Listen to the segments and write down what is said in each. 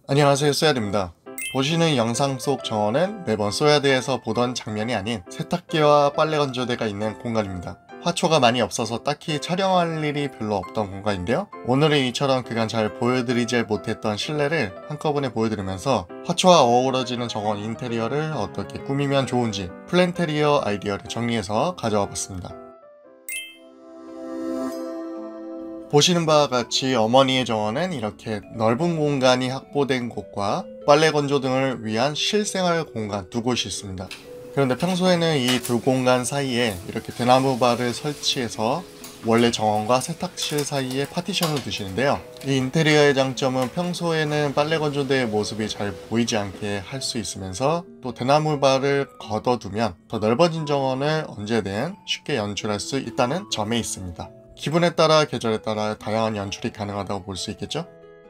안녕하세요, 쏘야드입니다. 보시는 영상 속 정원은 매번 쏘야드에서 보던 장면이 아닌 세탁기와 빨래 건조대가 있는 공간입니다. 화초가 많이 없어서 딱히 촬영할 일이 별로 없던 공간인데요. 오늘은 이처럼 그간 잘 보여드리지 못했던 실내를 한꺼번에 보여드리면서 화초와 어우러지는 정원 인테리어를 어떻게 꾸미면 좋은지 플랜테리어 아이디어를 정리해서 가져와 봤습니다. 보시는 바와 같이 어머니의 정원은 이렇게 넓은 공간이 확보된 곳과 빨래 건조 등을 위한 실생활 공간 두 곳이 있습니다. 그런데 평소에는 이 두 공간 사이에 이렇게 대나무 바를 설치해서 원래 정원과 세탁실 사이에 파티션을 두시는데요. 이 인테리어의 장점은 평소에는 빨래 건조대의 모습이 잘 보이지 않게 할 수 있으면서 또 대나무 바를 걷어두면 더 넓어진 정원을 언제든 쉽게 연출할 수 있다는 점에 있습니다. 기분에 따라 계절에 따라 다양한 연출이 가능하다고 볼 수 있겠죠?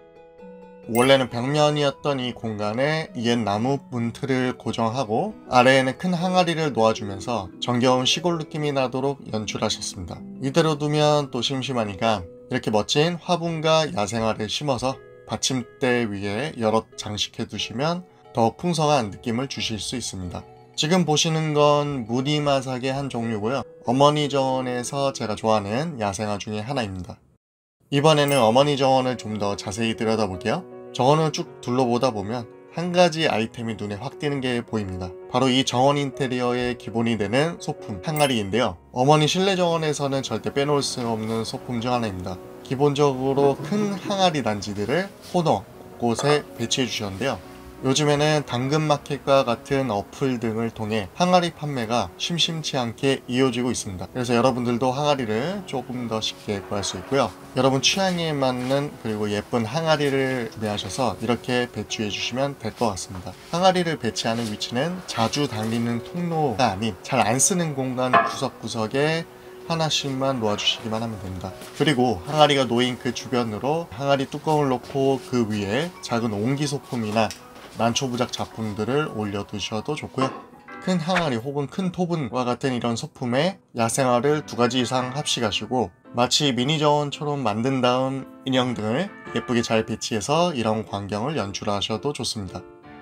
원래는 벽면이었던 이 공간에 옛 나무 문틀을 고정하고 아래에는 큰 항아리를 놓아주면서 정겨운 시골 느낌이 나도록 연출하셨습니다. 이대로 두면 또 심심하니까 이렇게 멋진 화분과 야생화를 심어서 받침대 위에 여럿 장식해 두시면 더욱 풍성한 느낌을 주실 수 있습니다. 지금 보시는 건 무늬마삭의 한 종류고요. 어머니 정원에서 제가 좋아하는 야생화 중에 하나입니다. 이번에는 어머니 정원을 좀 더 자세히 들여다볼게요. 정원을 쭉 둘러보다 보면 한 가지 아이템이 눈에 확 띄는 게 보입니다. 바로 이 정원 인테리어의 기본이 되는 소품, 항아리인데요. 어머니 실내 정원에서는 절대 빼놓을 수 없는 소품 중 하나입니다. 기본적으로 큰 항아리 단지들을 코너, 곳곳에 배치해 주셨는데요. 요즘에는 당근마켓과 같은 어플 등을 통해 항아리 판매가 심심치 않게 이어지고 있습니다. 그래서 여러분들도 항아리를 조금 더 쉽게 구할 수 있고요. 여러분 취향에 맞는 그리고 예쁜 항아리를 구매하셔서 이렇게 배치해 주시면 될 것 같습니다. 항아리를 배치하는 위치는 자주 다니는 통로가 아닌 잘 안 쓰는 공간 구석구석에 하나씩만 놓아주시기만 하면 됩니다. 그리고 항아리가 놓인 그 주변으로 항아리 뚜껑을 놓고 그 위에 작은 옹기소품이나 난초부작 작품들을 올려두셔도 좋고요. 큰 항아리 혹은 큰 토분과 같은 이런 소품에 야생화를 2가지 이상 합식하시고 마치 미니 정원처럼 만든 다음 인형 등을 예쁘게 잘 배치해서 이런 광경을 연출하셔도 좋습니다.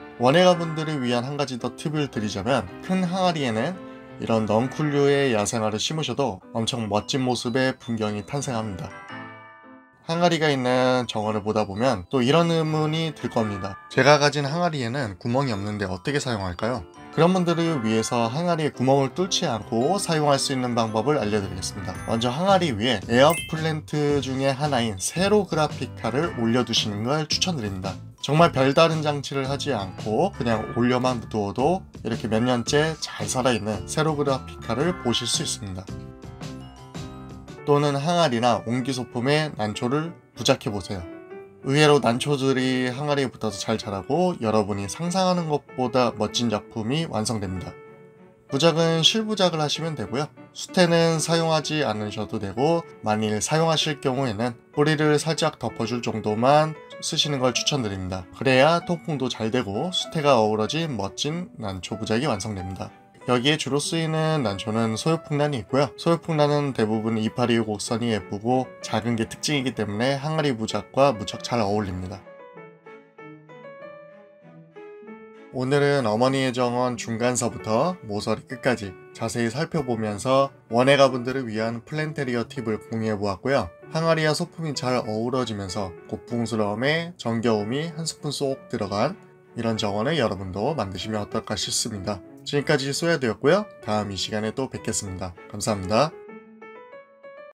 원예가분들을 위한 한 가지 더 팁을 드리자면 큰 항아리에는 이런 넝쿨류의 야생화를 심으셔도 엄청 멋진 모습의 풍경이 탄생합니다. 항아리가 있는 정원을 보다 보면 또 이런 의문이 들 겁니다. 제가 가진 항아리에는 구멍이 없는데 어떻게 사용할까요? 그런 분들을 위해서 항아리에 구멍을 뚫지 않고 사용할 수 있는 방법을 알려드리겠습니다. 먼저 항아리 위에 에어플랜트 중에 하나인 세로그라피카를 올려두시는 걸 추천드립니다. 정말 별다른 장치를 하지 않고 그냥 올려만 두어도 이렇게 몇 년째 잘 살아있는 세로그라피카를 보실 수 있습니다. 또는 항아리나 옹기소품에 난초를 부착해보세요. 의외로 난초들이 항아리에 붙어서 잘 자라고 여러분이 상상하는 것보다 멋진 작품이 완성됩니다. 부작은 실부작을 하시면 되고요. 수태는 사용하지 않으셔도 되고 만일 사용하실 경우에는 뿌리를 살짝 덮어줄 정도만 쓰시는 걸 추천드립니다. 그래야 통풍도 잘 되고 수태가 어우러진 멋진 난초 부작이 완성됩니다. 여기에 주로 쓰이는 난초는 소요풍란이 있고요. 소요풍란은 대부분 이파리 곡선이 예쁘고 작은 게 특징이기 때문에 항아리 부작과 무척 잘 어울립니다. 오늘은 어머니의 정원 중간서부터 모서리 끝까지 자세히 살펴보면서 원예가분들을 위한 플랜테리어 팁을 공유해 보았고요. 항아리와 소품이 잘 어우러지면서 고풍스러움에 정겨움이 한 스푼 쏙 들어간 이런 정원을 여러분도 만드시면 어떨까 싶습니다. 지금까지 쏘야드였고요. 다음 이 시간에 또 뵙겠습니다. 감사합니다.